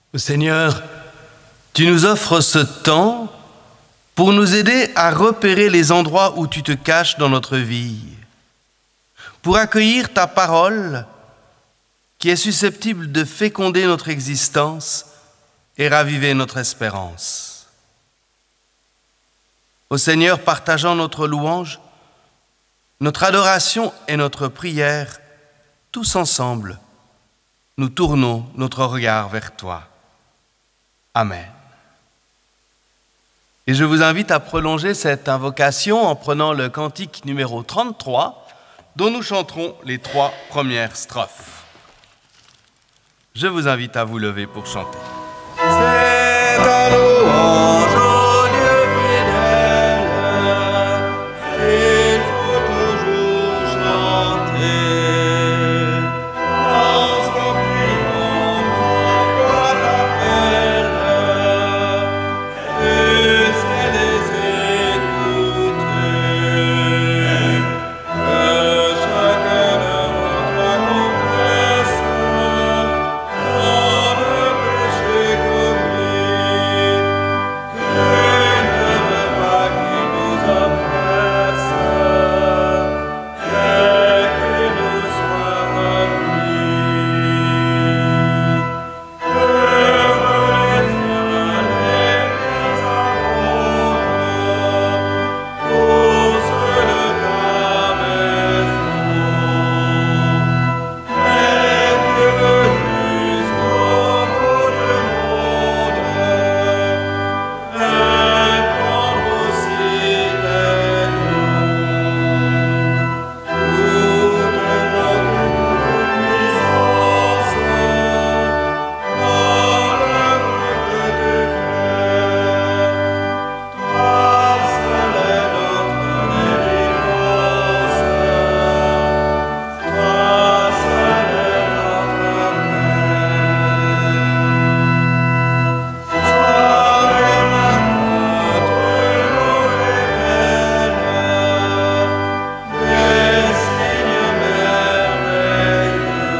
Seigneur, tu nous offres ce temps pour nous aider à repérer les endroits où tu te caches dans notre vie, pour accueillir ta parole qui est susceptible de féconder notre existence et raviver notre espérance. Ô Seigneur, partageant notre louange, notre adoration et notre prière, tous ensemble, nous tournons notre regard vers toi. Amen. Et je vous invite à prolonger cette invocation en prenant le cantique numéro 33, dont nous chanterons les 3 premières strophes. Je vous invite à vous lever pour chanter. C'est ta louange, ô Dieu fidèle, il faut toujours chanter. Lorsqu'en priant, toi t'appelles, et c'est les écouter. Que chacun de notre confesse dans le péché commis, que ne veut pas qui nous oppresse, et que nous soit remis. Heureux les uns les miens abondent, tous ceux de ta maison, et que jusqu'au bout du monde, répandre aussi tes noms. Toute notre puissance, dans l'œuvre que tu fais, toi seul est notre délivrance, toi seul est notre paix. Soir et matin, tu nous révèles des signes merveilleux.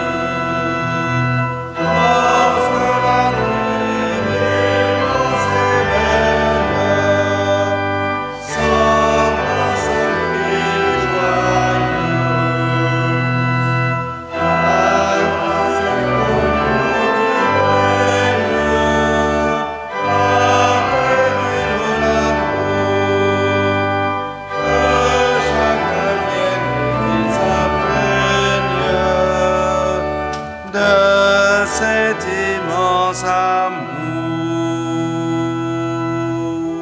Lorsque la nuit immense et belle semble un seul cri joyeux, la grâce est connue qui règne, appelez-nous la que chacun vienne qu'il s'imprègne de cet immense amour.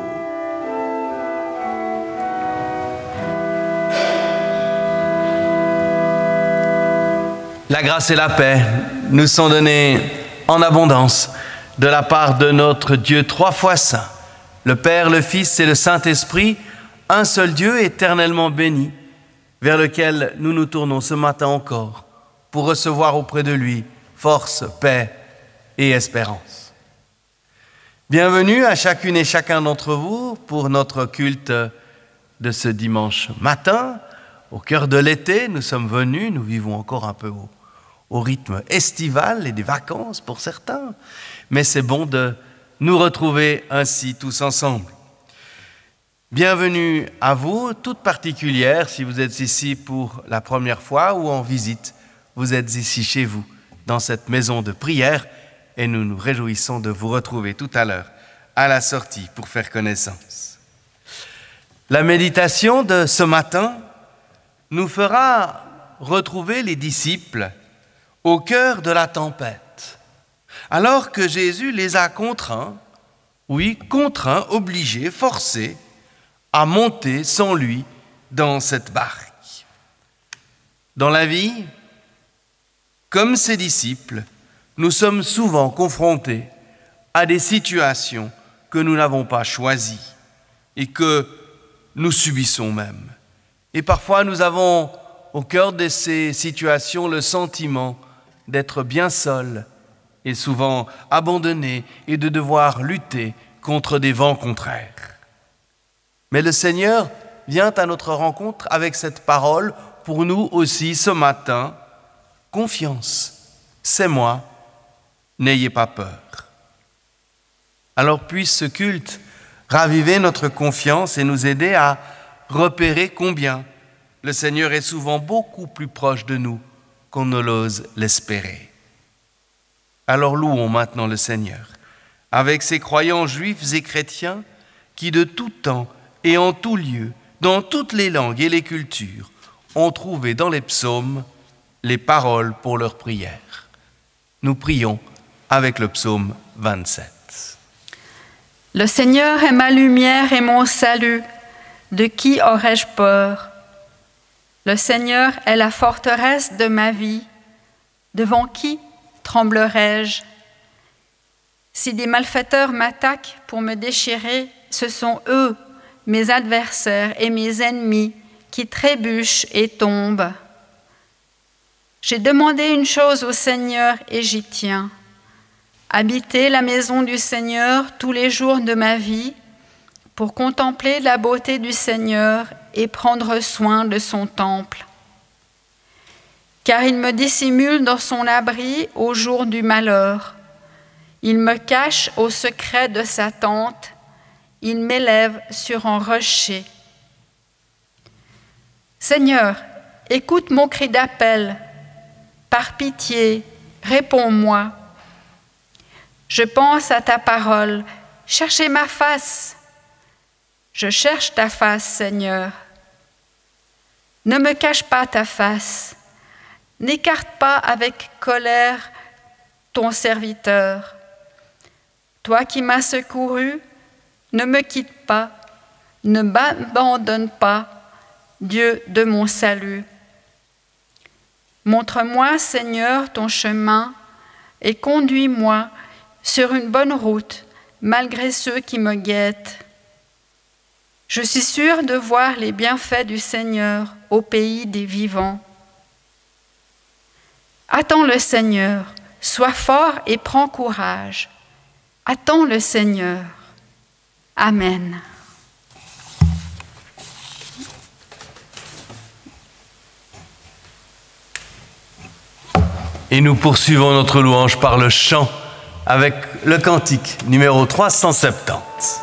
La grâce et la paix nous sont données en abondance de la part de notre Dieu 3 fois saint, le Père, le Fils et le Saint-Esprit, un seul Dieu éternellement béni, vers lequel nous nous tournons ce matin encore pour recevoir auprès de lui force, paix et espérance. Bienvenue à chacune et chacun d'entre vous pour notre culte de ce dimanche matin. Au cœur de l'été, nous sommes venus, nous vivons encore un peu au rythme estival et des vacances pour certains, mais c'est bon de nous retrouver ainsi tous ensemble. Bienvenue à vous, toute particulière, si vous êtes ici pour la première fois ou en visite, vous êtes ici chez vous, dans cette maison de prière, et nous nous réjouissons de vous retrouver tout à l'heure à la sortie pour faire connaissance. La méditation de ce matin nous fera retrouver les disciples au cœur de la tempête, alors que Jésus les a contraints, obligés, forcés à monter sans lui dans cette barque. Dans la vie, comme ses disciples, nous sommes souvent confrontés à des situations que nous n'avons pas choisies et que nous subissons même. Et parfois, nous avons au cœur de ces situations le sentiment d'être bien seuls et souvent abandonnés et de devoir lutter contre des vents contraires. Mais le Seigneur vient à notre rencontre avec cette parole pour nous aussi ce matin. Confiance, c'est moi, n'ayez pas peur. Alors puisse ce culte raviver notre confiance et nous aider à repérer combien le Seigneur est souvent beaucoup plus proche de nous qu'on ne l'ose l'espérer. Alors louons maintenant le Seigneur, avec ces croyants juifs et chrétiens qui de tout temps et en tout lieu, dans toutes les langues et les cultures, ont trouvé dans les psaumes les paroles pour leurs prières. Nous prions avec le psaume 27. Le Seigneur est ma lumière et mon salut, de qui aurais-je peur? Le Seigneur est la forteresse de ma vie, devant qui tremblerai-je? Si des malfaiteurs m'attaquent pour me déchirer, ce sont eux, mes adversaires et mes ennemis, qui trébuchent et tombent. J'ai demandé une chose au Seigneur et j'y tiens. Habiter la maison du Seigneur tous les jours de ma vie pour contempler la beauté du Seigneur et prendre soin de son temple. Car il me dissimule dans son abri au jour du malheur. Il me cache au secret de sa tente. Il m'élève sur un rocher. Seigneur, écoute mon cri d'appel. Par pitié, réponds-moi. Je pense à ta parole, cherchez ma face. Je cherche ta face, Seigneur. Ne me cache pas ta face. N'écarte pas avec colère ton serviteur. Toi qui m'as secouru, ne me quitte pas, ne m'abandonne pas, Dieu de mon salut. Montre-moi, Seigneur, ton chemin et conduis-moi sur une bonne route, malgré ceux qui me guettent. Je suis sûre de voir les bienfaits du Seigneur au pays des vivants. Attends le Seigneur, sois fort et prends courage. Attends le Seigneur. Amen. Et nous poursuivons notre louange par le chant avec le cantique numéro 370.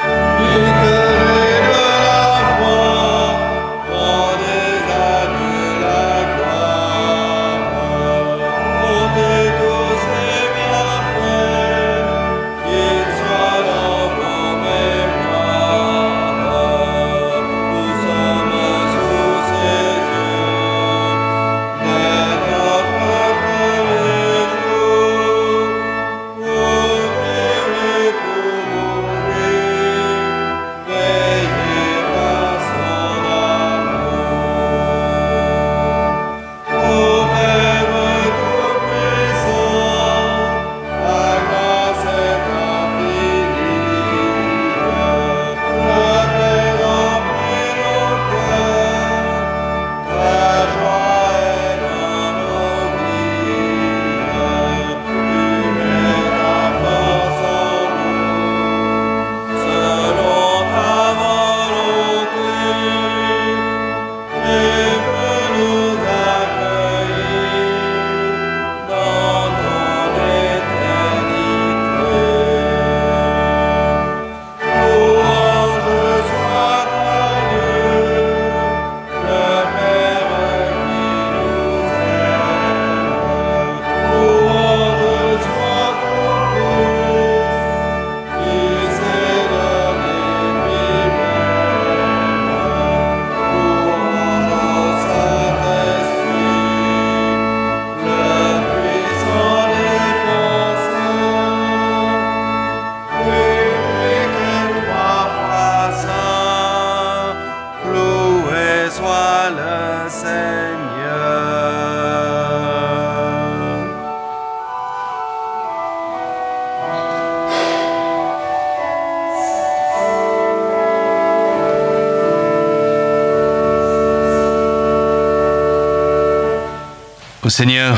Au Seigneur,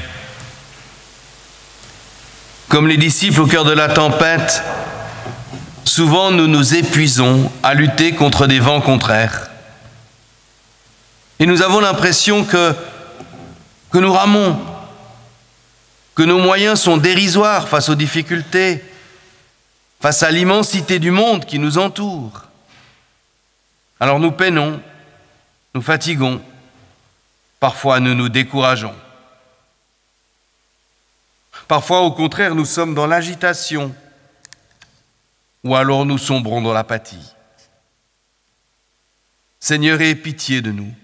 comme les disciples au cœur de la tempête, souvent nous nous épuisons à lutter contre des vents contraires. Et nous avons l'impression que nous ramons, que nos moyens sont dérisoires face aux difficultés, face à l'immensité du monde qui nous entoure. Alors nous peinons, nous fatiguons, parfois nous nous décourageons. Parfois, au contraire, nous sommes dans l'agitation, ou alors nous sombrons dans l'apathie. Seigneur, aie pitié de nous.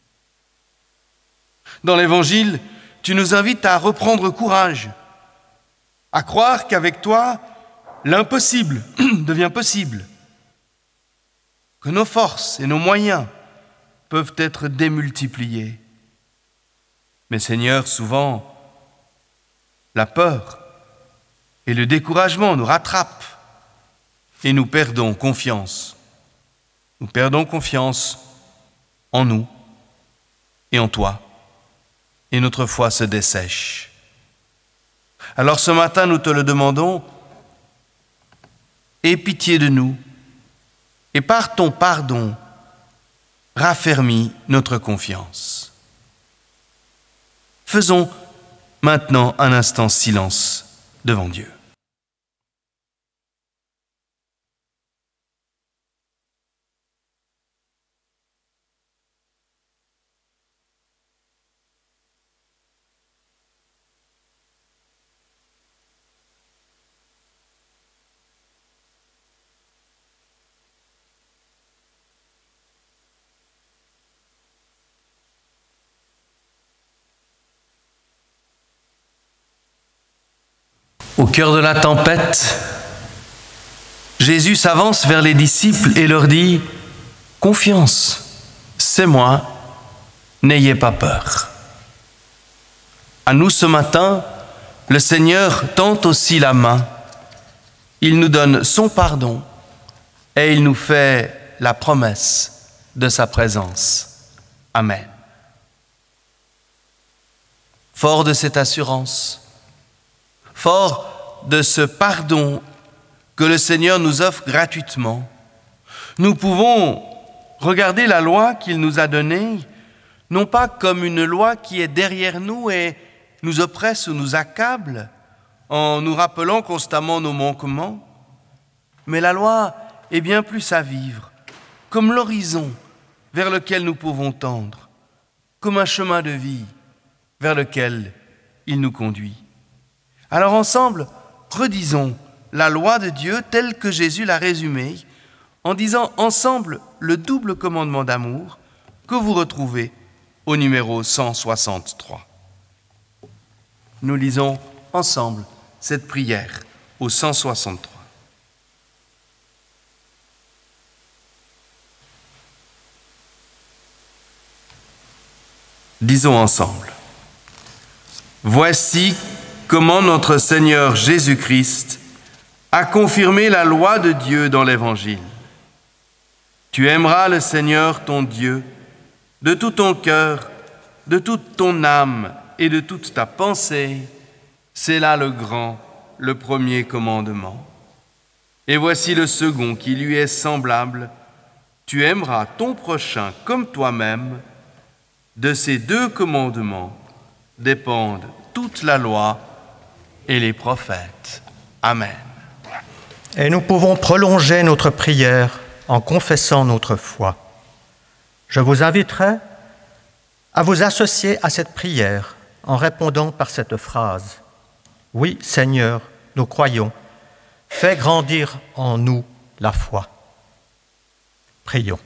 Dans l'Évangile, tu nous invites à reprendre courage, à croire qu'avec toi, l'impossible devient possible, que nos forces et nos moyens peuvent être démultipliés. Mais Seigneur, souvent, la peur et le découragement nous rattrapent et nous perdons confiance. Nous perdons confiance en nous et en toi, et notre foi se dessèche. Alors ce matin, nous te le demandons, aie pitié de nous, et par ton pardon, raffermis notre confiance. Faisons maintenant un instant silence devant Dieu. Au cœur de la tempête, Jésus s'avance vers les disciples et leur dit « Confiance, c'est moi, n'ayez pas peur ». À nous ce matin, le Seigneur tend aussi la main. Il nous donne son pardon et il nous fait la promesse de sa présence. Amen. Fort de cette assurance, fort de ce pardon que le Seigneur nous offre gratuitement, nous pouvons regarder la loi qu'il nous a donnée, non pas comme une loi qui est derrière nous et nous oppresse ou nous accable en nous rappelant constamment nos manquements, mais la loi est bien plus à vivre, comme l'horizon vers lequel nous pouvons tendre, comme un chemin de vie vers lequel il nous conduit. Alors ensemble, redisons la loi de Dieu telle que Jésus l'a résumée, en disant ensemble le double commandement d'amour que vous retrouvez au numéro 163. Nous lisons ensemble cette prière au 163. Disons ensemble. Voici comment notre Seigneur Jésus-Christ a confirmé la loi de Dieu dans l'Évangile. Tu aimeras le Seigneur ton Dieu de tout ton cœur, de toute ton âme et de toute ta pensée. C'est là le grand, le premier commandement. Et voici le second qui lui est semblable. Tu aimeras ton prochain comme toi-même. De ces deux commandements dépendent toute la loi et les prophètes. Amen. Et nous pouvons prolonger notre prière en confessant notre foi. Je vous inviterai à vous associer à cette prière en répondant par cette phrase. Oui, Seigneur, nous croyons. Fais grandir en nous la foi. Prions.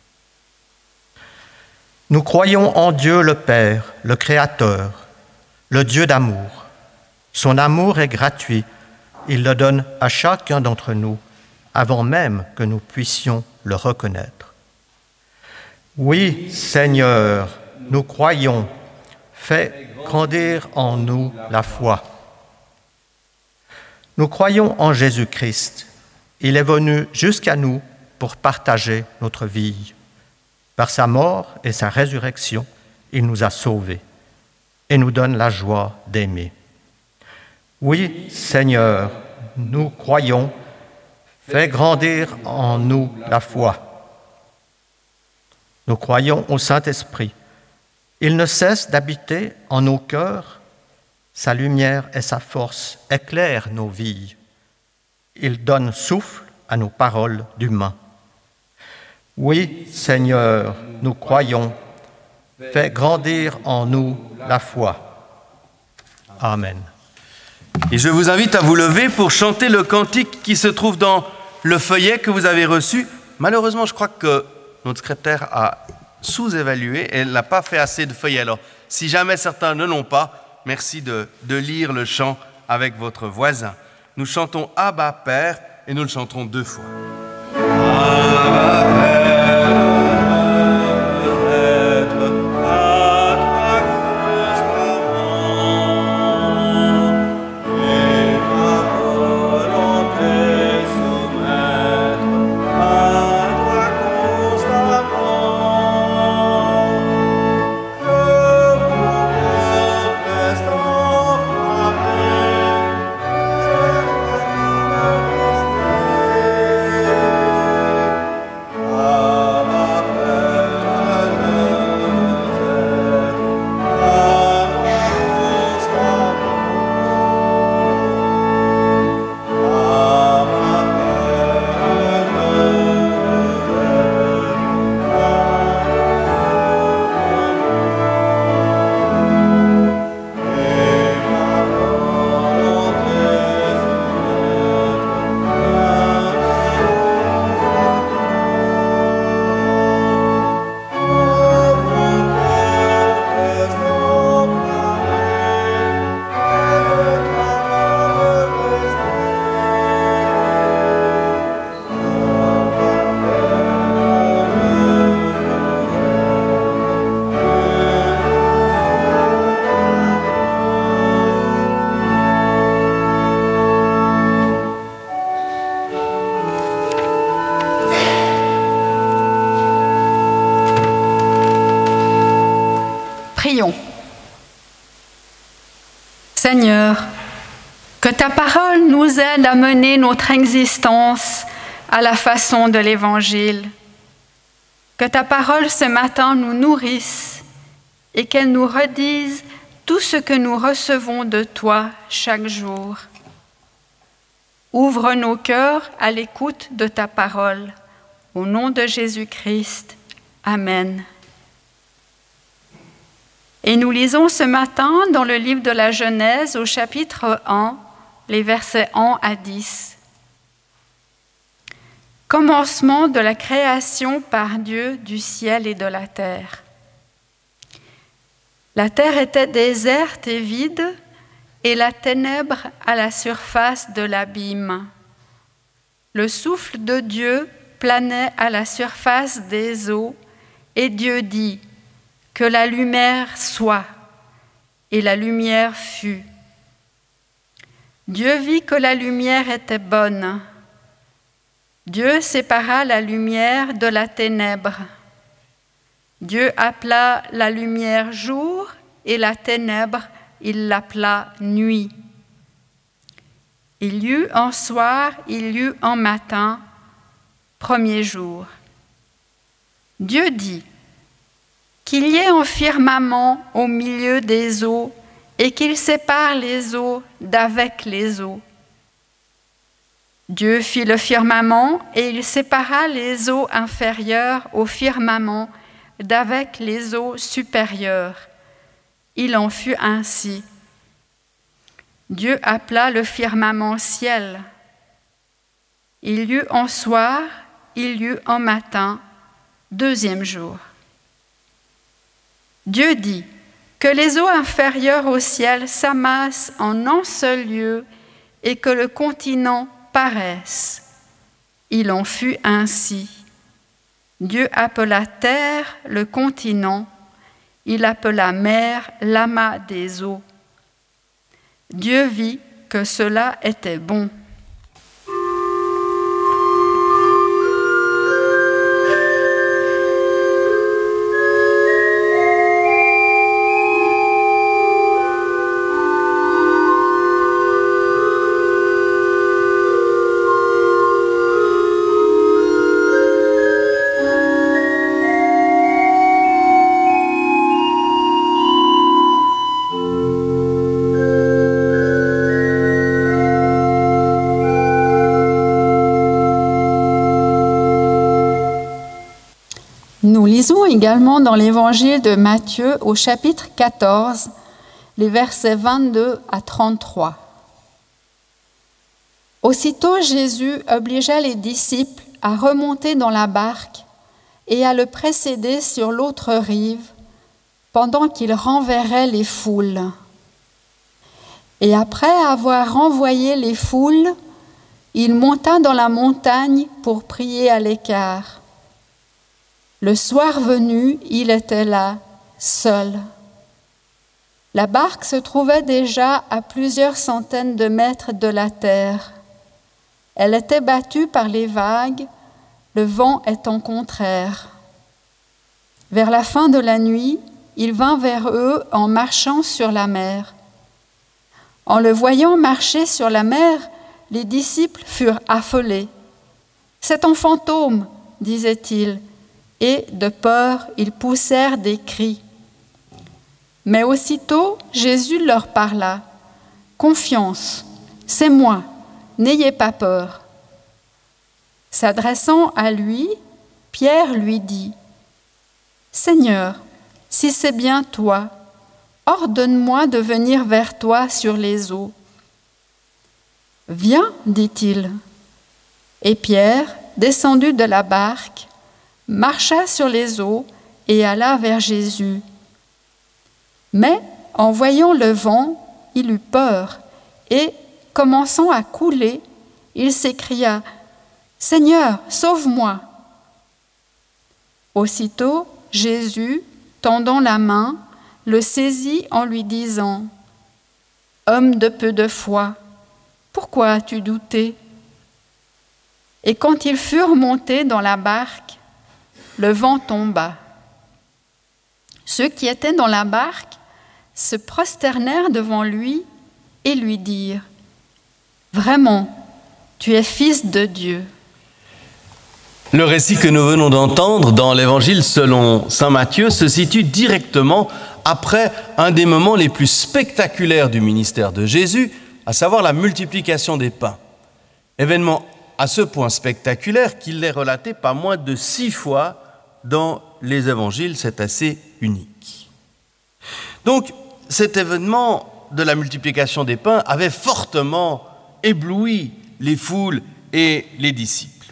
Nous croyons en Dieu le Père, le Créateur, le Dieu d'amour. Son amour est gratuit. Il le donne à chacun d'entre nous avant même que nous puissions le reconnaître. Oui, Seigneur, nous croyons. Fais grandir en nous la foi. Nous croyons en Jésus-Christ. Il est venu jusqu'à nous pour partager notre vie. Par sa mort et sa résurrection, il nous a sauvés et nous donne la joie d'aimer. Oui, Seigneur, nous croyons, fais grandir en nous la foi. Nous croyons au Saint-Esprit. Il ne cesse d'habiter en nos cœurs. Sa lumière et sa force éclairent nos vies. Il donne souffle à nos paroles d'humains. Oui, Seigneur, nous croyons. Fais grandir en nous la foi. Amen. Et je vous invite à vous lever pour chanter le cantique qui se trouve dans le feuillet que vous avez reçu. Malheureusement, je crois que notre secrétaire a sous-évalué et elle n'a pas fait assez de feuillets. Alors, si jamais certains ne l'ont pas, merci de lire le chant avec votre voisin. Nous chantons Abba Père et nous le chanterons 2 fois. Abba Père. Prions. Seigneur, que ta parole nous aide à mener notre existence à la façon de l'Évangile. Que ta parole ce matin nous nourrisse et qu'elle nous redise tout ce que nous recevons de toi chaque jour. Ouvre nos cœurs à l'écoute de ta parole. Au nom de Jésus-Christ. Amen. Et nous lisons ce matin dans le livre de la Genèse au chapitre 1, les versets 1 à 10. Commencement de la création par Dieu du ciel et de la terre. La terre était déserte et vide, et la ténèbre à la surface de l'abîme. Le souffle de Dieu planait à la surface des eaux, et Dieu dit : que la lumière soit, et la lumière fut. Dieu vit que la lumière était bonne. Dieu sépara la lumière de la ténèbre. Dieu appela la lumière jour, et la ténèbre, il l'appela nuit. Il y eut un soir, il y eut un matin, premier jour. Dieu dit : qu'il y ait un firmament au milieu des eaux et qu'il sépare les eaux d'avec les eaux. Dieu fit le firmament et il sépara les eaux inférieures au firmament d'avec les eaux supérieures. Il en fut ainsi. Dieu appela le firmament ciel. Il y eut un soir, il y eut un matin, deuxième jour. Dieu dit : que les eaux inférieures au ciel s'amassent en un seul lieu et que le continent paraisse. Il en fut ainsi. Dieu appela terre le continent, il appela mer l'amas des eaux. Dieu vit que cela était bon. nous lisons également dans l'évangile de Matthieu au chapitre 14, les versets 22 à 33. Aussitôt Jésus obligea les disciples à remonter dans la barque et à le précéder sur l'autre rive, pendant qu'il renverrait les foules. Et après avoir renvoyé les foules, il monta dans la montagne pour prier à l'écart. Le soir venu, il était là, seul. La barque se trouvait déjà à plusieurs centaines de mètres de la terre. Elle était battue par les vagues, le vent étant contraire. Vers la fin de la nuit, il vint vers eux en marchant sur la mer. En le voyant marcher sur la mer, les disciples furent affolés. « C'est un fantôme !» disaient-ils, et de peur, ils poussèrent des cris. Mais aussitôt, Jésus leur parla. « Confiance, c'est moi, n'ayez pas peur. » S'adressant à lui, Pierre lui dit, « Seigneur, si c'est bien toi, ordonne-moi de venir vers toi sur les eaux. » « Viens, dit-il. » Et Pierre, descendu de la barque, marcha sur les eaux et alla vers Jésus. Mais, en voyant le vent, il eut peur et, commençant à couler, il s'écria, « Seigneur, sauve-moi !» Aussitôt, Jésus, tendant la main, le saisit en lui disant, « Homme de peu de foi, pourquoi as-tu douté ?» Et quand ils furent montés dans la barque, le vent tomba. Ceux qui étaient dans la barque se prosternèrent devant lui et lui dirent, « Vraiment, tu es fils de Dieu. » Le récit que nous venons d'entendre dans l'Évangile selon saint Matthieu se situe directement après un des moments les plus spectaculaires du ministère de Jésus, à savoir la multiplication des pains. Événement à ce point spectaculaire qu'il est relaté pas moins de 6 fois dans les Évangiles, c'est assez unique. Donc, cet événement de la multiplication des pains avait fortement ébloui les foules et les disciples.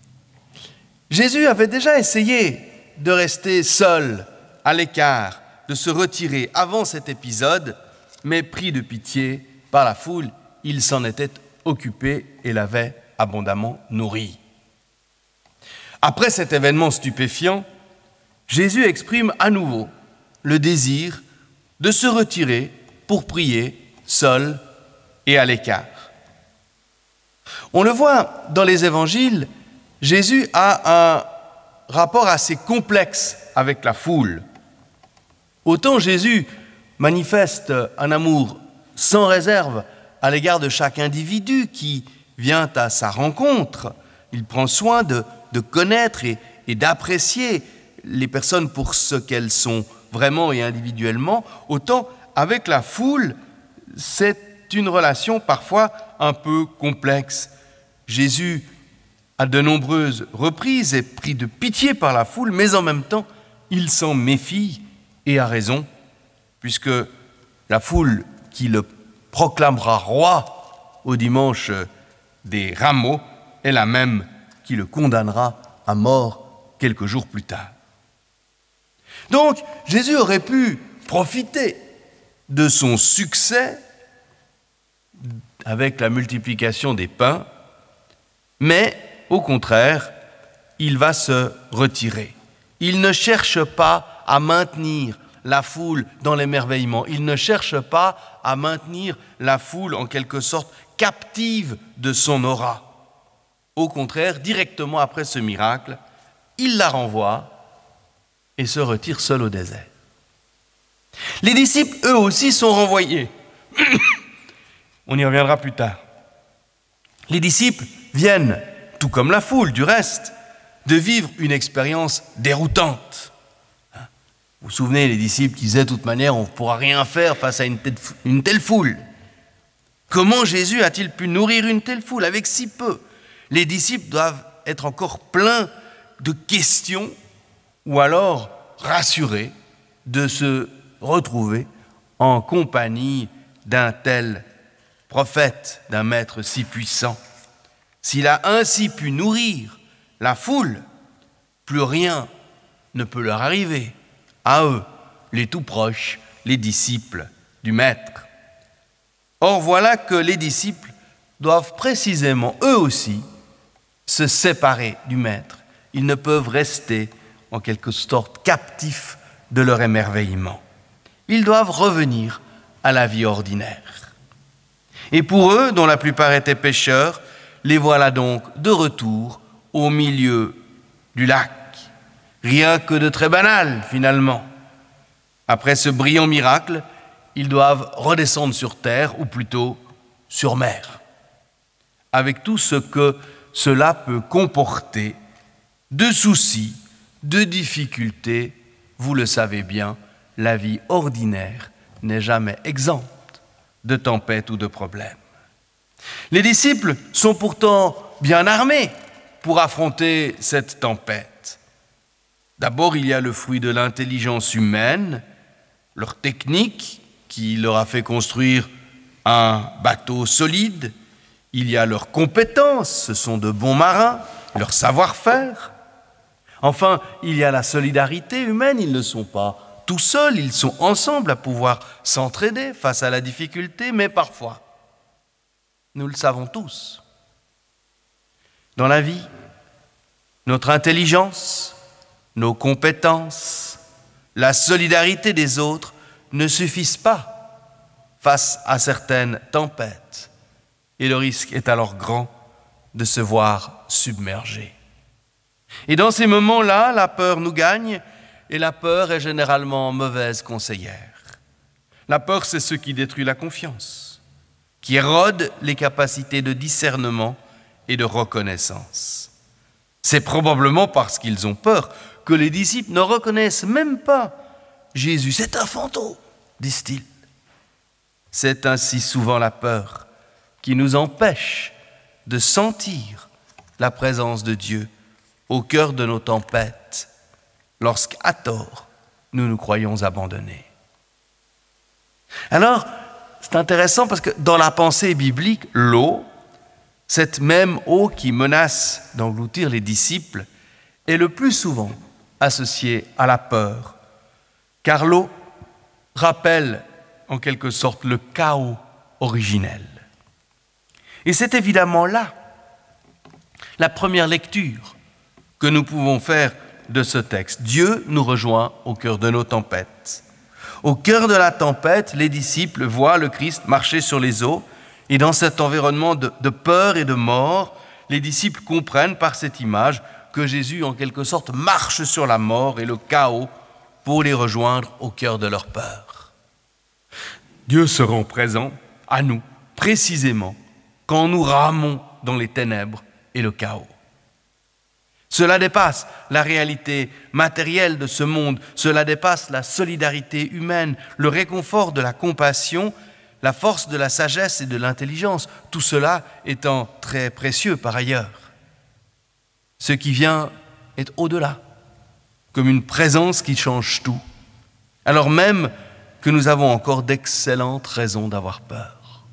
Jésus avait déjà essayé de rester seul, à l'écart, de se retirer avant cet épisode, mais pris de pitié par la foule, il s'en était occupé et l'avait abondamment nourri. Après cet événement stupéfiant, Jésus exprime à nouveau le désir de se retirer pour prier seul et à l'écart. On le voit dans les évangiles, Jésus a un rapport assez complexe avec la foule. Autant Jésus manifeste un amour sans réserve à l'égard de chaque individu qui vient à sa rencontre. Il prend soin de connaître et d'apprécier les personnes pour ce qu'elles sont vraiment et individuellement. Autant avec la foule, c'est une relation parfois un peu complexe. Jésus, à de nombreuses reprises, est pris de pitié par la foule, mais en même temps, il s'en méfie et a raison, puisque la foule qui le proclamera roi au dimanche des Rameaux est la même qui le condamnera à mort quelques jours plus tard. Donc, Jésus aurait pu profiter de son succès avec la multiplication des pains, mais au contraire, il va se retirer. Il ne cherche pas à maintenir la foule dans l'émerveillement. Il ne cherche pas à maintenir la foule en quelque sorte captive de son aura. Au contraire, directement après ce miracle, il la renvoie et se retire seul au désert. Les disciples, eux aussi, sont renvoyés. On y reviendra plus tard. Les disciples viennent, tout comme la foule du reste, de vivre une expérience déroutante. Vous vous souvenez, les disciples qui disaient de toute manière, on ne pourra rien faire face à une telle foule. Comment Jésus a-t-il pu nourrir une telle foule avec si peu ? Les disciples doivent être encore pleins de questions ou alors rassurés de se retrouver en compagnie d'un tel prophète, d'un maître si puissant. S'il a ainsi pu nourrir la foule, plus rien ne peut leur arriver, à eux, les tout proches, les disciples du maître. Or, voilà que les disciples doivent précisément, eux aussi, se séparer du maître. Ils ne peuvent rester, en quelque sorte, captifs de leur émerveillement. Ils doivent revenir à la vie ordinaire. Et pour eux, dont la plupart étaient pécheurs, les voilà donc de retour au milieu du lac. Rien que de très banal, finalement. Après ce brillant miracle, ils doivent redescendre sur terre, ou plutôt sur mer, avec tout ce que cela peut comporter de soucis, de difficultés. Vous le savez bien, la vie ordinaire n'est jamais exempte de tempêtes ou de problèmes. Les disciples sont pourtant bien armés pour affronter cette tempête. D'abord, il y a le fruit de l'intelligence humaine, leur technique qui leur a fait construire un bateau solide. Il y a leurs compétences, ce sont de bons marins, leur savoir-faire. Enfin, il y a la solidarité humaine, ils ne sont pas tout seuls, ils sont ensemble à pouvoir s'entraider face à la difficulté, mais parfois, nous le savons tous, dans la vie, notre intelligence, nos compétences, la solidarité des autres ne suffisent pas face à certaines tempêtes. Et le risque est alors grand de se voir submergé. Et dans ces moments-là, la peur nous gagne, et la peur est généralement mauvaise conseillère. La peur, c'est ce qui détruit la confiance, qui érode les capacités de discernement et de reconnaissance. C'est probablement parce qu'ils ont peur que les disciples ne reconnaissent même pas Jésus. C'est un fantôme, disent-ils. C'est ainsi souvent la peur qui nous empêche de sentir la présence de Dieu au cœur de nos tempêtes, lorsqu'à tort, nous nous croyons abandonnés. Alors, c'est intéressant parce que dans la pensée biblique, l'eau, cette même eau qui menace d'engloutir les disciples, est le plus souvent associée à la peur, car l'eau rappelle en quelque sorte le chaos originel. Et c'est évidemment là la première lecture que nous pouvons faire de ce texte. Dieu nous rejoint au cœur de nos tempêtes. Au cœur de la tempête, les disciples voient le Christ marcher sur les eaux, et dans cet environnement de peur et de mort, les disciples comprennent par cette image que Jésus, en quelque sorte, marche sur la mort et le chaos pour les rejoindre au cœur de leur peur. Dieu se rend présent à nous, précisément, quand nous ramons dans les ténèbres et le chaos. Cela dépasse la réalité matérielle de ce monde, cela dépasse la solidarité humaine, le réconfort de la compassion, la force de la sagesse et de l'intelligence, tout cela étant très précieux par ailleurs. Ce qui vient est au-delà, comme une présence qui change tout, alors même que nous avons encore d'excellentes raisons d'avoir peur.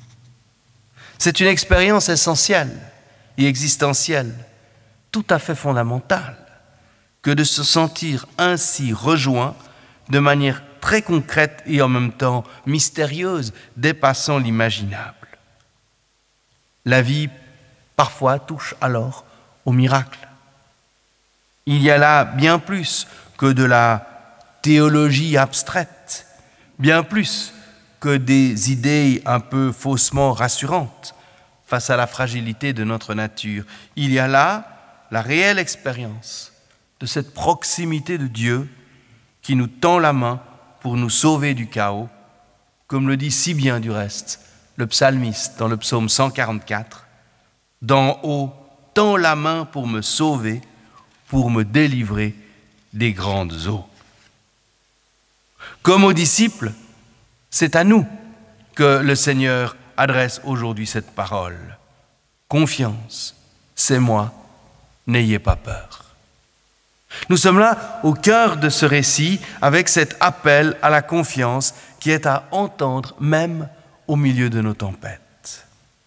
C'est une expérience essentielle et existentielle, tout à fait fondamentale, que de se sentir ainsi rejoint de manière très concrète et en même temps mystérieuse, dépassant l'imaginable. La vie, parfois, touche alors au miracle. Il y a là bien plus que de la théologie abstraite, bien plus que des idées un peu faussement rassurantes face à la fragilité de notre nature. Il y a là la réelle expérience de cette proximité de Dieu qui nous tend la main pour nous sauver du chaos, comme le dit si bien du reste le psalmiste dans le psaume 144, « D'en haut, tends la main pour me sauver, pour me délivrer des grandes eaux. » Comme aux disciples, c'est à nous que le Seigneur adresse aujourd'hui cette parole. « Confiance, c'est moi, n'ayez pas peur. » Nous sommes là au cœur de ce récit avec cet appel à la confiance qui est à entendre même au milieu de nos tempêtes.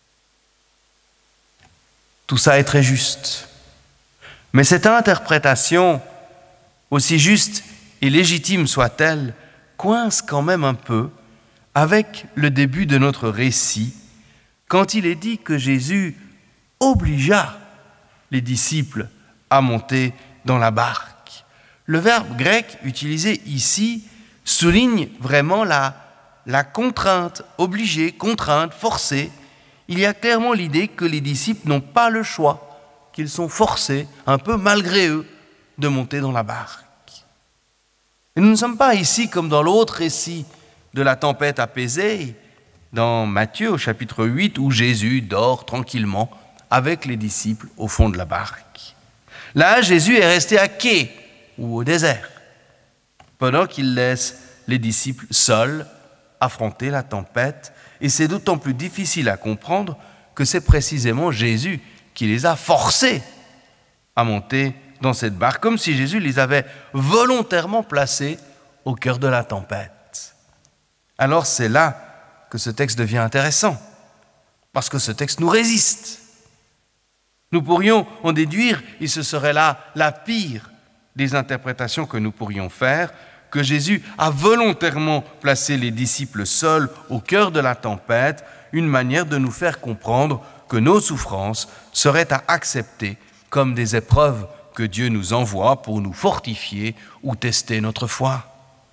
Tout ça est très juste. Mais cette interprétation, aussi juste et légitime soit-elle, coince quand même un peu avec le début de notre récit, quand il est dit que Jésus obligea les disciples à monter dans la barque. Le verbe grec utilisé ici souligne vraiment la contrainte, obligée, contrainte, forcée. Il y a clairement l'idée que les disciples n'ont pas le choix, qu'ils sont forcés, un peu malgré eux, de monter dans la barque. Et nous ne sommes pas ici comme dans l'autre récit de la tempête apaisée, dans Matthieu au chapitre 8, où Jésus dort tranquillement avec les disciples au fond de la barque. Là, Jésus est resté à quai ou au désert, pendant qu'il laisse les disciples seuls affronter la tempête. Et c'est d'autant plus difficile à comprendre que c'est précisément Jésus qui les a forcés à monter dans cette barque, comme si Jésus les avait volontairement placés au cœur de la tempête. Alors c'est là que ce texte devient intéressant, parce que ce texte nous résiste. Nous pourrions en déduire, et ce serait là la pire des interprétations que nous pourrions faire, que Jésus a volontairement placé les disciples seuls au cœur de la tempête, une manière de nous faire comprendre que nos souffrances seraient à accepter comme des épreuves que Dieu nous envoie pour nous fortifier ou tester notre foi.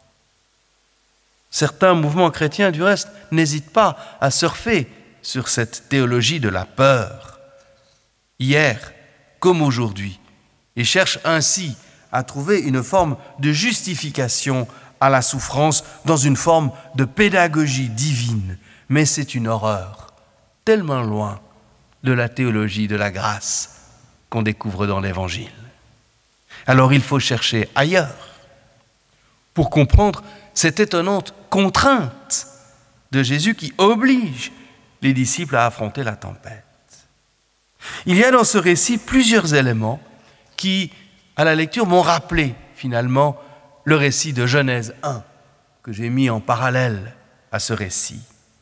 Certains mouvements chrétiens, du reste, n'hésitent pas à surfer sur cette théologie de la peur, hier comme aujourd'hui, et cherchent ainsi à trouver une forme de justification à la souffrance dans une forme de pédagogie divine. Mais c'est une horreur, tellement loin de la théologie de la grâce qu'on découvre dans l'Évangile. Alors il faut chercher ailleurs pour comprendre cette étonnante contrainte de Jésus qui oblige les disciples à affronter la tempête. Il y a dans ce récit plusieurs éléments qui, à la lecture, m'ont rappelé finalement le récit de Genèse 1 que j'ai mis en parallèle à ce récit,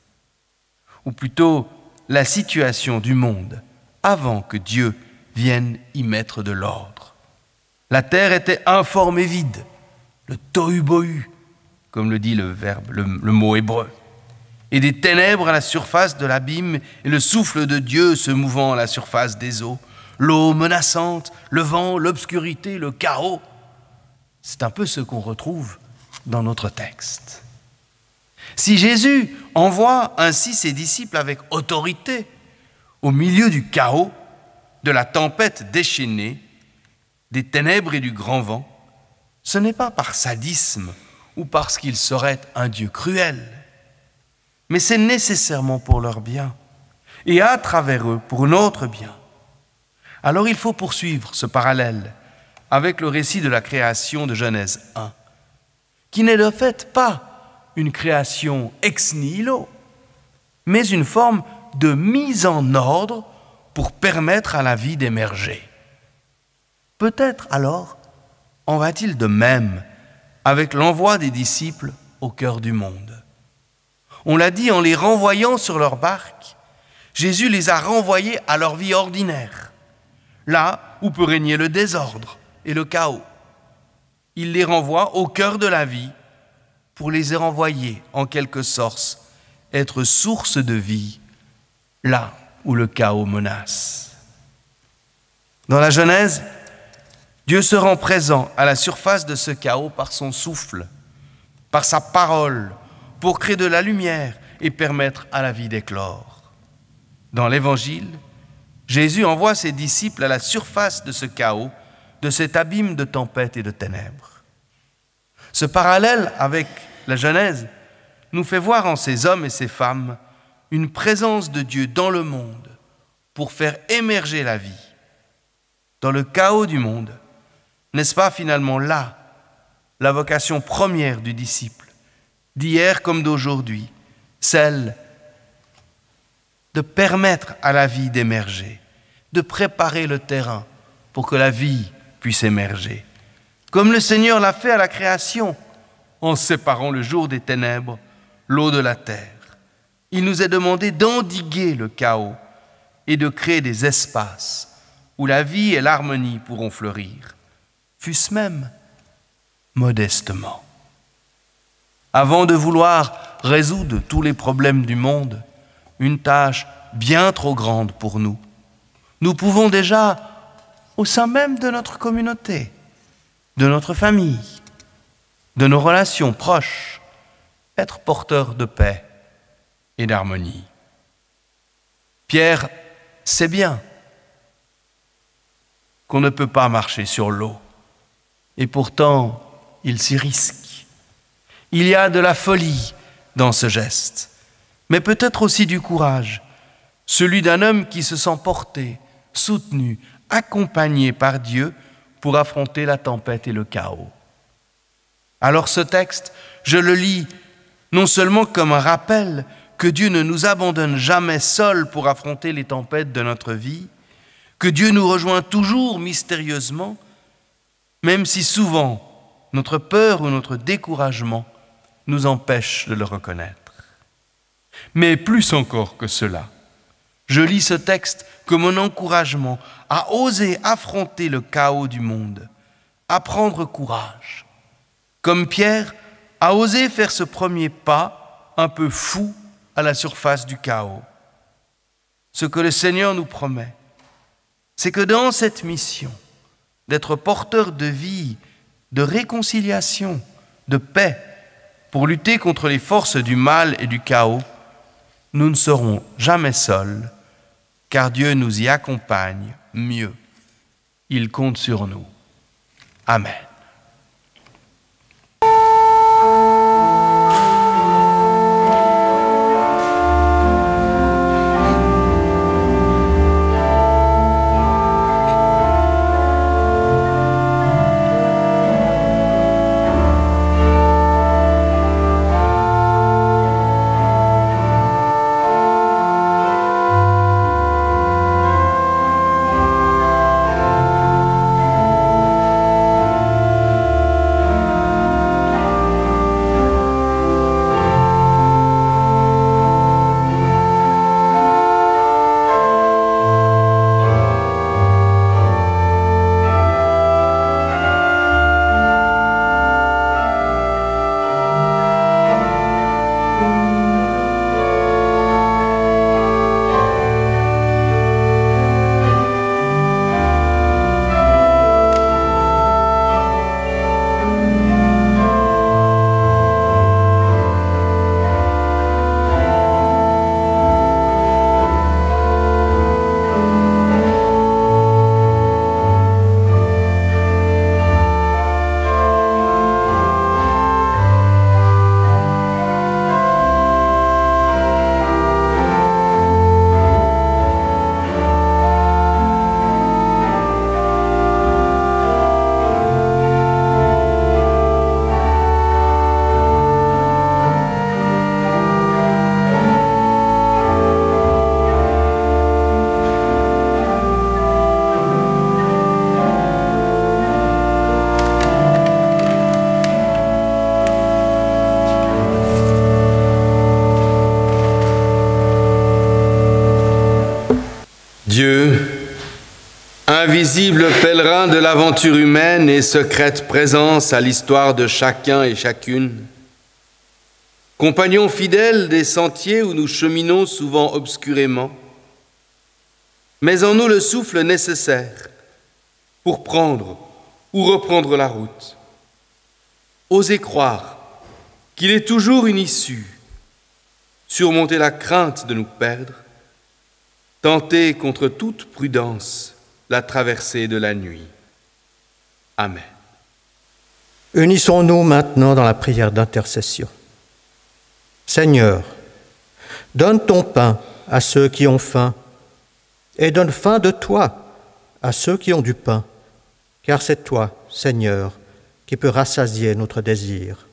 ou plutôt la situation du monde avant que Dieu vienne y mettre de l'ordre. La terre était informe et vide, le tohu-bohu, comme le dit le mot hébreu, et des ténèbres à la surface de l'abîme et le souffle de Dieu se mouvant à la surface des eaux, l'eau menaçante, le vent, l'obscurité, le chaos. C'est un peu ce qu'on retrouve dans notre texte. Si Jésus envoie ainsi ses disciples avec autorité au milieu du chaos, de la tempête déchaînée, des ténèbres et du grand vent, ce n'est pas par sadisme ou parce qu'il serait un Dieu cruel, mais c'est nécessairement pour leur bien et à travers eux pour notre bien. Alors il faut poursuivre ce parallèle avec le récit de la création de Genèse 1, qui n'est de fait pas une création ex nihilo, mais une forme de mise en ordre pour permettre à la vie d'émerger. Peut-être alors en va-t-il de même avec l'envoi des disciples au cœur du monde. On l'a dit, en les renvoyant sur leur barque, Jésus les a renvoyés à leur vie ordinaire, là où peut régner le désordre et le chaos. Il les renvoie au cœur de la vie pour les renvoyer, en quelque sorte, être source de vie, là où le chaos menace. Dans la Genèse, Dieu se rend présent à la surface de ce chaos par son souffle, par sa parole, pour créer de la lumière et permettre à la vie d'éclore. Dans l'Évangile, Jésus envoie ses disciples à la surface de ce chaos, de cet abîme de tempête et de ténèbres. Ce parallèle avec la Genèse nous fait voir en ces hommes et ces femmes une présence de Dieu dans le monde pour faire émerger la vie. Dans le chaos du monde, n'est-ce pas finalement là la vocation première du disciple, d'hier comme d'aujourd'hui, celle de permettre à la vie d'émerger, de préparer le terrain pour que la vie puisse émerger, comme le Seigneur l'a fait à la création, en séparant le jour des ténèbres, l'eau de la terre. Il nous est demandé d'endiguer le chaos et de créer des espaces où la vie et l'harmonie pourront fleurir, fût-ce même modestement. Avant de vouloir résoudre tous les problèmes du monde, une tâche bien trop grande pour nous, nous pouvons déjà, au sein même de notre communauté, de notre famille, de nos relations proches, être porteurs de paix et d'harmonie. Pierre sait bien qu'on ne peut pas marcher sur l'eau, et pourtant il s'y risque. Il y a de la folie dans ce geste, mais peut-être aussi du courage, celui d'un homme qui se sent porté, soutenu, accompagné par Dieu pour affronter la tempête et le chaos. Alors ce texte, je le lis non seulement comme un rappel que Dieu ne nous abandonne jamais seuls pour affronter les tempêtes de notre vie, que Dieu nous rejoint toujours mystérieusement, même si souvent notre peur ou notre découragement nous empêche de le reconnaître. Mais plus encore que cela, je lis ce texte comme un encouragement à oser affronter le chaos du monde, à prendre courage. Comme Pierre a osé faire ce premier pas un peu fou à la surface du chaos. Ce que le Seigneur nous promet, c'est que dans cette mission d'être porteur de vie, de réconciliation, de paix, pour lutter contre les forces du mal et du chaos, nous ne serons jamais seuls, car Dieu nous y accompagne mieux. Il compte sur nous. Amen. Dieu, invisible pèlerin de l'aventure humaine et secrète présence à l'histoire de chacun et chacune, compagnon fidèle des sentiers où nous cheminons souvent obscurément, mets en nous le souffle nécessaire pour prendre ou reprendre la route. Osez croire qu'il est toujours une issue, surmonter la crainte de nous perdre, tenter contre toute prudence la traversée de la nuit. Amen. Unissons-nous maintenant dans la prière d'intercession. Seigneur, donne ton pain à ceux qui ont faim et donne faim de toi à ceux qui ont du pain, car c'est toi, Seigneur, qui peux rassasier notre désir.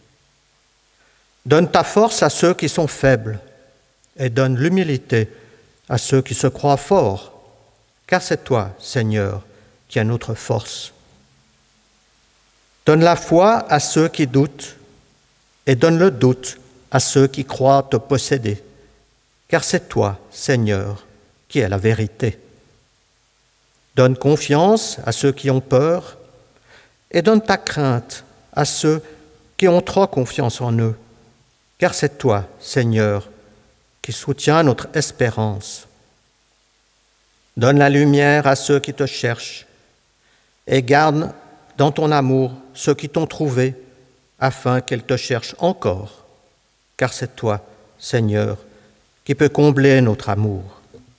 Donne ta force à ceux qui sont faibles et donne l'humilité à ceux qui se croient forts, car c'est toi, Seigneur, qui es notre force. Donne la foi à ceux qui doutent et donne le doute à ceux qui croient te posséder, car c'est toi, Seigneur, qui es la vérité. Donne confiance à ceux qui ont peur et donne ta crainte à ceux qui ont trop confiance en eux, car c'est toi, Seigneur, qui soutiens notre espérance. Donne la lumière à ceux qui te cherchent et garde dans ton amour ceux qui t'ont trouvé, afin qu'ils te cherchent encore, car c'est toi, Seigneur, qui peux combler notre amour.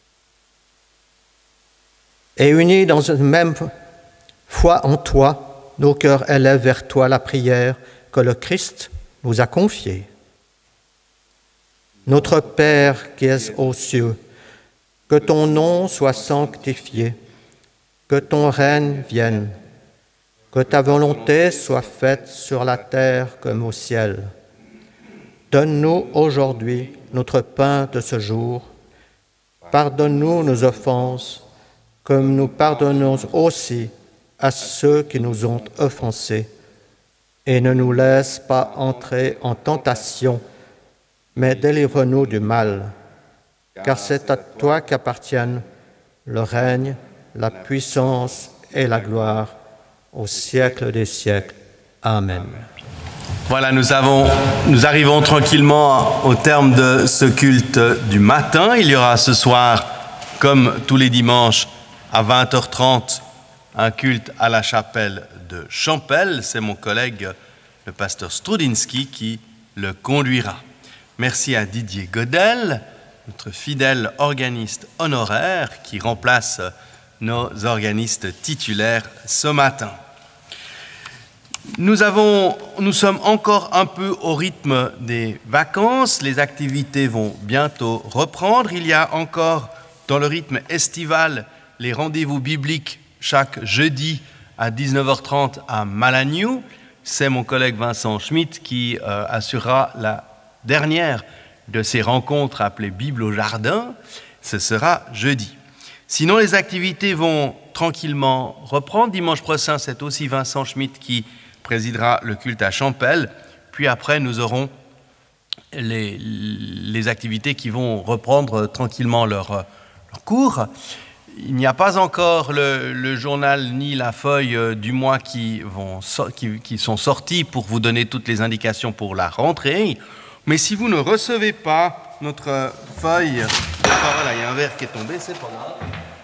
Et unis dans une même foi en toi, nos cœurs élèvent vers toi la prière que le Christ nous a confiée. Notre Père qui es aux cieux, que ton nom soit sanctifié, que ton règne vienne, que ta volonté soit faite sur la terre comme au ciel. Donne-nous aujourd'hui notre pain de ce jour. Pardonne-nous nos offenses, comme nous pardonnons aussi à ceux qui nous ont offensés. Et ne nous laisse pas entrer en tentation, mais délivre-nous du mal. Car c'est à toi qu'appartiennent le règne, la puissance et la gloire, au siècle des siècles. Amen. Voilà, nous arrivons tranquillement au terme de ce culte du matin. Il y aura ce soir, comme tous les dimanches, à 20h30, un culte à la chapelle de Champel. C'est mon collègue, le pasteur Strudinski, qui le conduira. Merci à Didier Godel, notre fidèle organiste honoraire qui remplace nos organistes titulaires ce matin. Nous sommes encore un peu au rythme des vacances. Les activités vont bientôt reprendre. Il y a encore, dans le rythme estival, les rendez-vous bibliques chaque jeudi à 19h30 à Malagnou. C'est mon collègue Vincent Schmitt qui assurera la dernière de ces rencontres appelées Bible au jardin. Ce sera jeudi. Sinon, les activités vont tranquillement reprendre. Dimanche prochain, c'est aussi Vincent Schmitt qui présidera le culte à Champel. Puis après, nous aurons les activités qui vont reprendre tranquillement leur cours. Il n'y a pas encore le journal ni la feuille du mois qui sont sortis pour vous donner toutes les indications pour la rentrée. Mais si vous ne recevez pas notre feuille... Voilà, il y a un verre qui est tombé, c'est pas grave.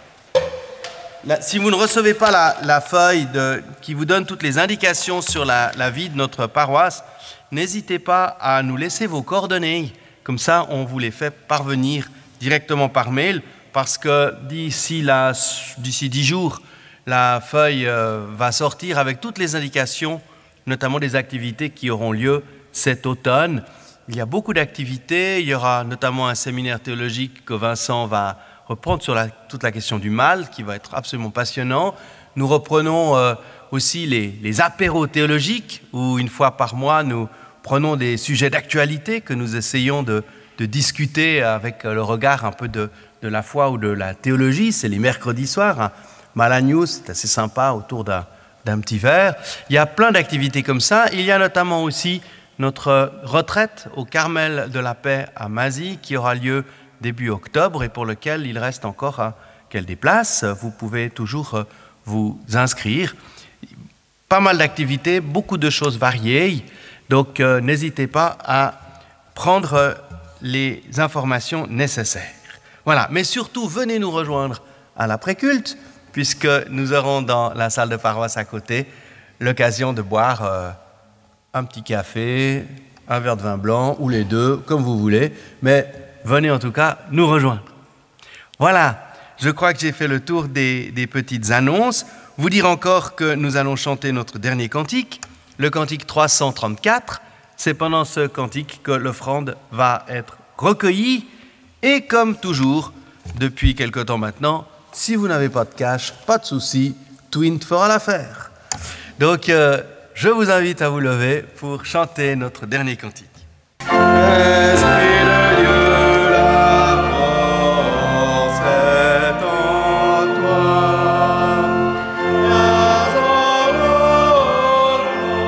Si vous ne recevez pas la feuille qui vous donne toutes les indications sur la vie de notre paroisse, n'hésitez pas à nous laisser vos coordonnées. Comme ça, on vous les fait parvenir directement par mail, parce que d'ici 10 jours, la feuille va sortir avec toutes les indications, notamment des activités qui auront lieu cet automne. Il y a beaucoup d'activités. Il y aura notamment un séminaire théologique que Vincent va reprendre sur toute la question du mal, qui va être absolument passionnant. Nous reprenons aussi les apéros théologiques, où une fois par mois, nous prenons des sujets d'actualité que nous essayons de discuter avec le regard un peu de la foi ou de la théologie. C'est les mercredis soirs. Hein. Malagnou, c'est assez sympa, autour d'un petit verre. Il y a plein d'activités comme ça. Il y a notamment aussi notre retraite au Carmel de la Paix à Mazie, qui aura lieu début octobre et pour lequel il reste encore quelques places. Vous pouvez toujours vous inscrire. Pas mal d'activités, beaucoup de choses variées. Donc, n'hésitez pas à prendre les informations nécessaires. Voilà, mais surtout, venez nous rejoindre à l'après-culte, puisque nous aurons dans la salle de paroisse à côté l'occasion de boire un petit café, un verre de vin blanc, ou les deux, comme vous voulez, mais venez en tout cas nous rejoindre. Voilà, je crois que j'ai fait le tour des petites annonces. Vous dire encore que nous allons chanter notre dernier cantique, le cantique 334. C'est pendant ce cantique que l'offrande va être recueillie. Et comme toujours, depuis quelque temps maintenant, si vous n'avez pas de cash, pas de souci, Twint fera l'affaire. Donc, je vous invite à vous lever pour chanter notre dernier cantique. Esprit de Dieu, la force est en toi.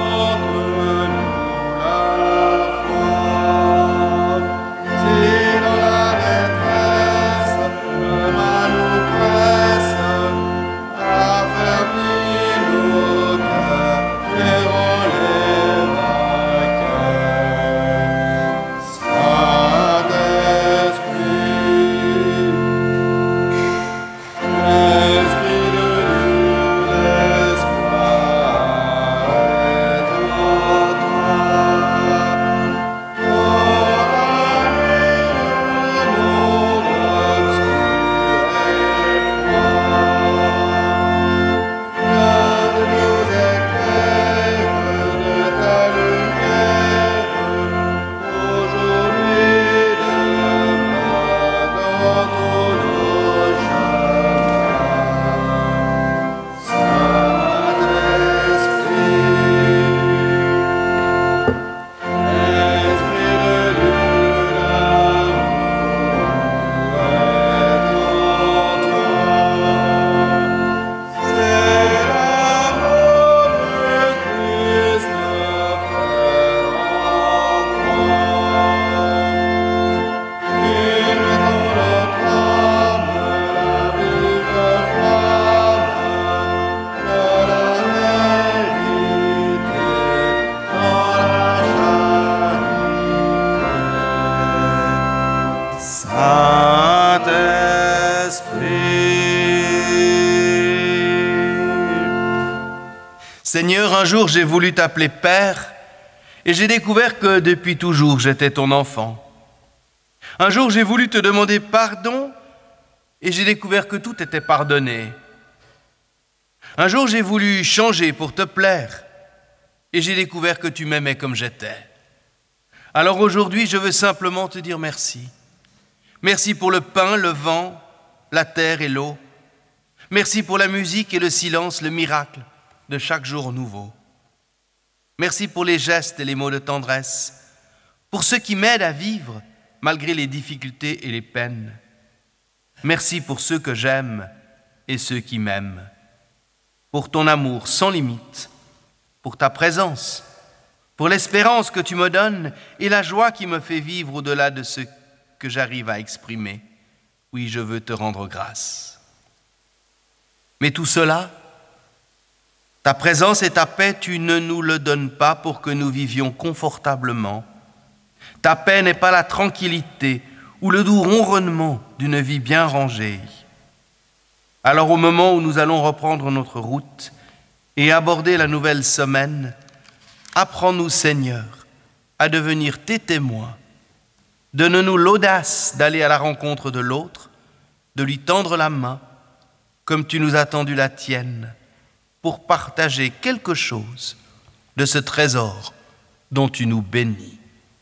Seigneur, un jour j'ai voulu t'appeler Père et j'ai découvert que depuis toujours j'étais ton enfant. Un jour j'ai voulu te demander pardon et j'ai découvert que tout était pardonné. Un jour j'ai voulu changer pour te plaire et j'ai découvert que tu m'aimais comme j'étais. Alors aujourd'hui je veux simplement te dire merci. Merci pour le pain, le vent, la terre et l'eau. Merci pour la musique et le silence, le miracle de chaque jour nouveau. Merci pour les gestes et les mots de tendresse, pour ceux qui m'aident à vivre malgré les difficultés et les peines. Merci pour ceux que j'aime et ceux qui m'aiment, pour ton amour sans limite, pour ta présence, pour l'espérance que tu me donnes et la joie qui me fait vivre au-delà de ce que j'arrive à exprimer. Oui, je veux te rendre grâce. Mais tout cela, ta présence et ta paix, tu ne nous le donnes pas pour que nous vivions confortablement. Ta paix n'est pas la tranquillité ou le doux ronronnement d'une vie bien rangée. Alors au moment où nous allons reprendre notre route et aborder la nouvelle semaine, apprends-nous, Seigneur, à devenir tes témoins. Donne-nous l'audace d'aller à la rencontre de l'autre, de lui tendre la main, comme tu nous as tendu la tienne, pour partager quelque chose de ce trésor dont tu nous bénis.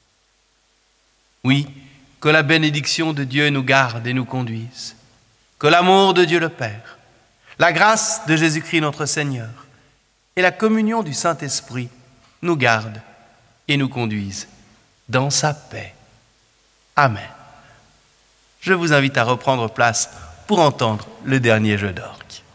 Oui, que la bénédiction de Dieu nous garde et nous conduise, que l'amour de Dieu le Père, la grâce de Jésus-Christ notre Seigneur et la communion du Saint-Esprit nous gardent et nous conduisent dans sa paix. Amen. Je vous invite à reprendre place pour entendre le dernier jeu d'orgue.